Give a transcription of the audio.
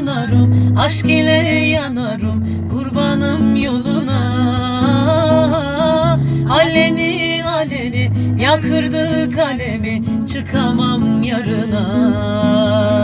sığınarım, aşk ile yanarım, kurbanım yoluna. Aleni aleni yakırdı kalemi, çıkamam yarına.